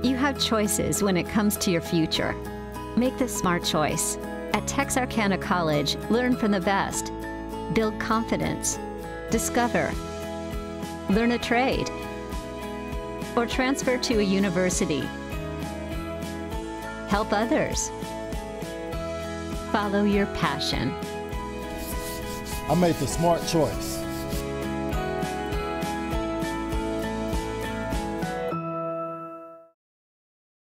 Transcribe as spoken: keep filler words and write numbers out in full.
You have choices when it comes to your future. Make the smart choice. At Texarkana College, learn from the best. Build confidence. Discover. Learn a trade. Or transfer to a university. Help others. Follow your passion. I made the smart choice.